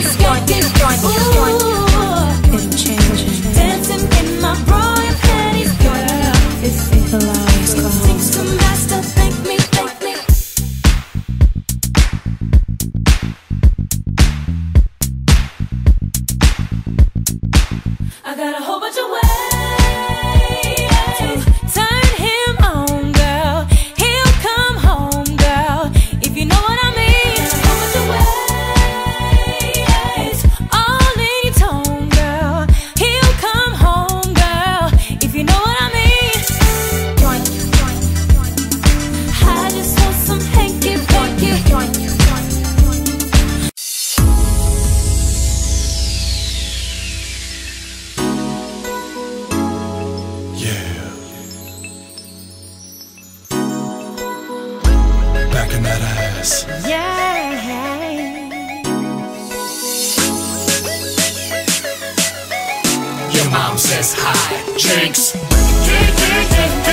Dancing in my bra and panties, girl. It's hilarious. Things to master, thank me. I got a whole bunch of ways to turn him on, girl. He'll come home, girl, if you know what I mean. A whole bunch of ways, all in your tone, girl. He'll come home, girl, if you know what I mean. I just want some hanky-panky. Back in that ass. Yeah. Your mom says hi. Jinx. Yeah.